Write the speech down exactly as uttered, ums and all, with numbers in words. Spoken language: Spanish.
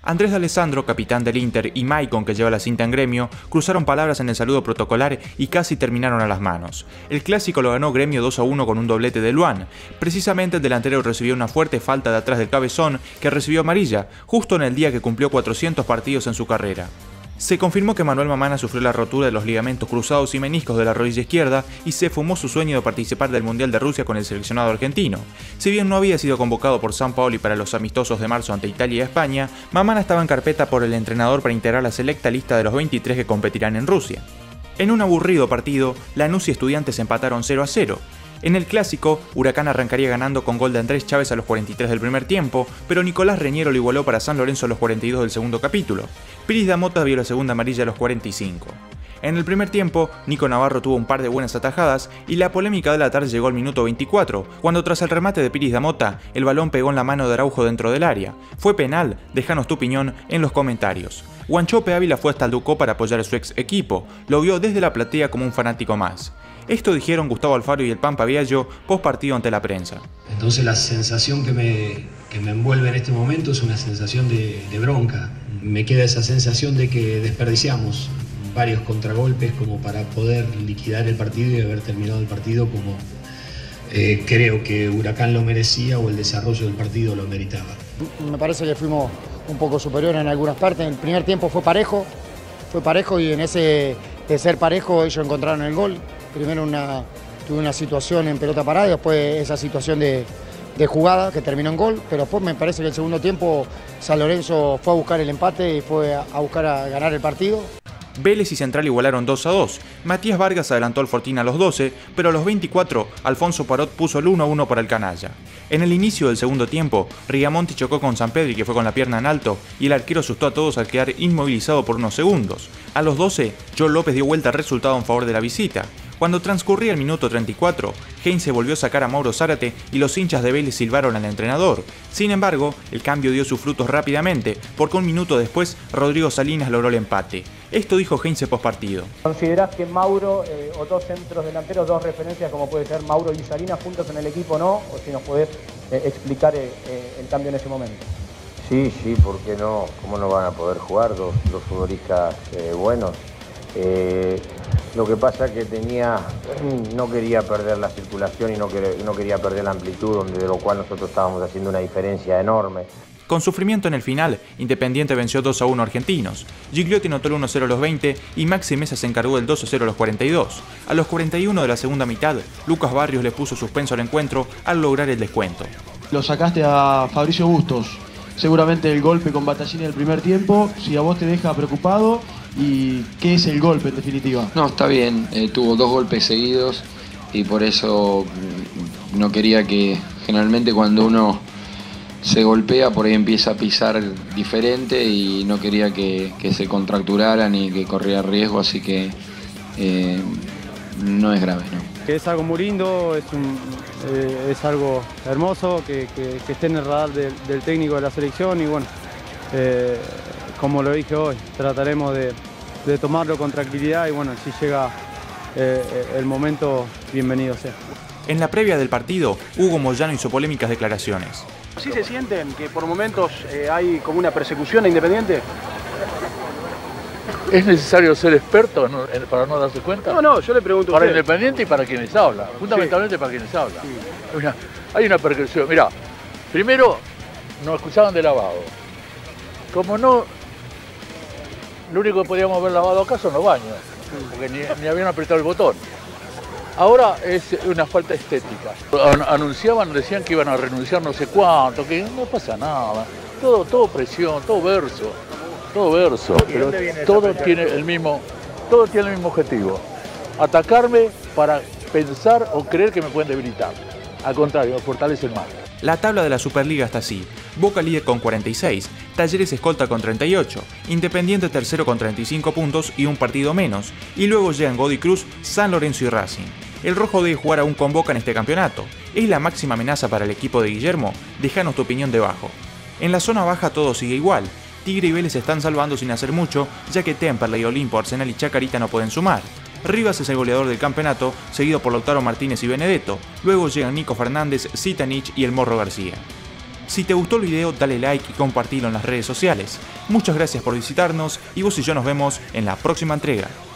Andrés D'Alessandro, capitán del Inter, y Maicon, que lleva la cinta en Gremio, cruzaron palabras en el saludo protocolar y casi terminaron a las manos. El clásico lo ganó Gremio dos a uno con un doblete de Luan. Precisamente el delantero recibió una fuerte falta de atrás del cabezón, que recibió amarilla, justo en el día que cumplió cuatrocientos partidos en su carrera. Se confirmó que Manuel Mamana sufrió la rotura de los ligamentos cruzados y meniscos de la rodilla izquierda y se fumó su sueño de participar del Mundial de Rusia con el seleccionado argentino. Si bien no había sido convocado por Sampaoli para los amistosos de marzo ante Italia y España, Mamana estaba en carpeta por el entrenador para integrar la selecta lista de los veintitrés que competirán en Rusia. En un aburrido partido, Lanús y Estudiantes empataron cero a cero. En el clásico, Huracán arrancaría ganando con gol de Andrés Chávez a los cuarenta y tres del primer tiempo, pero Nicolás Reñero lo igualó para San Lorenzo a los cuarenta y dos del segundo capítulo. Piris Damota vio la segunda amarilla a los cuarenta y cinco. En el primer tiempo, Nico Navarro tuvo un par de buenas atajadas y la polémica de la tarde llegó al minuto veinticuatro, cuando tras el remate de Piris Damota, el balón pegó en la mano de Araujo dentro del área. ¿Fue penal? Déjanos tu opinión en los comentarios. Guanchope Ávila fue hasta el Ducó para apoyar a su ex equipo, lo vio desde la platea como un fanático más. Esto dijeron Gustavo Alfaro y el Pampa Viallo post partido ante la prensa. Entonces la sensación que me, que me envuelve en este momento es una sensación de, de bronca. Me queda esa sensación de que desperdiciamos varios contragolpes como para poder liquidar el partido y haber terminado el partido como eh, creo que Huracán lo merecía o el desarrollo del partido lo meritaba. Me parece que fuimos un poco superiores en algunas partes. El primer tiempo fue parejo, fue parejo y en ese de ser parejo ellos encontraron el gol. Primero una, tuve una situación en pelota parada y después esa situación de, de jugada que terminó en gol, pero después me parece que el segundo tiempo San Lorenzo fue a buscar el empate y fue a, a buscar a ganar el partido. Vélez y Central igualaron dos a dos. Matías Vargas adelantó al Fortín a los doce, pero a los veinticuatro Alfonso Parot puso el uno a uno para el canalla. En el inicio del segundo tiempo, Rigamonti chocó con Sampedri, que fue con la pierna en alto, y el arquero asustó a todos al quedar inmovilizado por unos segundos. A los doce, Joel López dio vuelta al resultado en favor de la visita. Cuando transcurría el minuto treinta y cuatro, Heinze volvió a sacar a Mauro Zárate y los hinchas de Vélez silbaron al entrenador. Sin embargo, el cambio dio sus frutos rápidamente, porque un minuto después Rodrigo Salinas logró el empate. Esto dijo Heinze post partido. ¿Considerás que Mauro eh, o dos centros delanteros, dos referencias como puede ser Mauro y Salinas juntos en el equipo no? O si nos podés eh, explicar eh, eh, el cambio en ese momento. Sí, sí, ¿por qué no? ¿Cómo no van a poder jugar dos, dos futbolistas eh, buenos? Eh, lo que pasa es que tenía, no quería perder la circulación y no, quería, no quería perder la amplitud, donde, de lo cual nosotros estábamos haciendo una diferencia enorme. Con sufrimiento en el final, Independiente venció dos a uno a Argentinos. Gigliotti anotó el uno a cero a los veinte y Maxi Mesa se encargó del dos a cero a los cuarenta y dos. A los cuarenta y uno de la segunda mitad, Lucas Barrios le puso suspenso al encuentro al lograr el descuento. Lo sacaste a Fabricio Bustos. Seguramente el golpe con Battaglini en el primer tiempo, si a vos te deja preocupado. ¿Y qué es el golpe en definitiva? No, está bien, eh, tuvo dos golpes seguidos y por eso no quería que, generalmente cuando uno se golpea por ahí empieza a pisar diferente y no quería que, que se contracturara ni que corriera riesgo, así que eh, no es grave, ¿no? Que es algo muy lindo, es, un, eh, es algo hermoso, que, que, que esté en el radar del, del técnico de la selección y bueno, eh, como lo dije hoy, trataremos de, de tomarlo con tranquilidad y bueno, si llega eh, el momento, bienvenido sea. En la previa del partido, Hugo Moyano hizo polémicas declaraciones. ¿Sí se sienten que por momentos eh, hay como una persecución a Independiente? ¿Es necesario ser experto no, para no darse cuenta? No, no, yo le pregunto a Para usted. Independiente y para quienes hablan, fundamentalmente sí. Para quienes hablan. Sí. Hay, una, hay una persecución. Mirá, primero nos escuchaban de lavado. Como no, lo único que podíamos haber lavado acá son los baños, porque ni, ni habían apretado el botón. Ahora es una falta estética. Anunciaban, decían que iban a renunciar no sé cuánto, que no pasa nada. Todo, todo presión, todo verso, todo verso. Pero todo tiene el mismo, todo tiene el mismo objetivo. Atacarme para pensar o creer que me pueden debilitar. Al contrario, fortalecen más. La tabla de la Superliga está así: Boca líder con cuarenta y seis, Talleres escolta con treinta y ocho, Independiente tercero con treinta y cinco puntos y un partido menos, y luego llegan Godoy Cruz, San Lorenzo y Racing. El rojo debe jugar aún con Boca en este campeonato. ¿Es la máxima amenaza para el equipo de Guillermo? Déjanos tu opinión debajo. En la zona baja todo sigue igual. Tigre y Vélez se están salvando sin hacer mucho, ya que Temperley, Olimpo, Arsenal y Chacarita no pueden sumar. Rivas es el goleador del campeonato, seguido por Lautaro Martínez y Benedetto. Luego llegan Nico Fernández, Zitanich y el Morro García. Si te gustó el video, dale like y compartilo en las redes sociales. Muchas gracias por visitarnos y vos y yo nos vemos en la próxima entrega.